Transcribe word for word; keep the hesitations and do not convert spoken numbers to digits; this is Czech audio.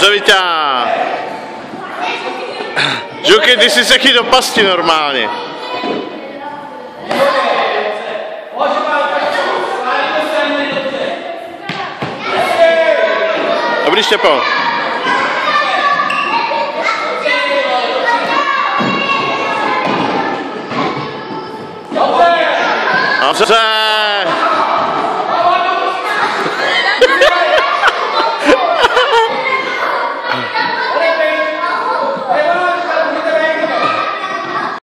Co vyťá? Žuky, ty jsi se chytil do pasti normálně. Dobrý, Štěpo. Dobře.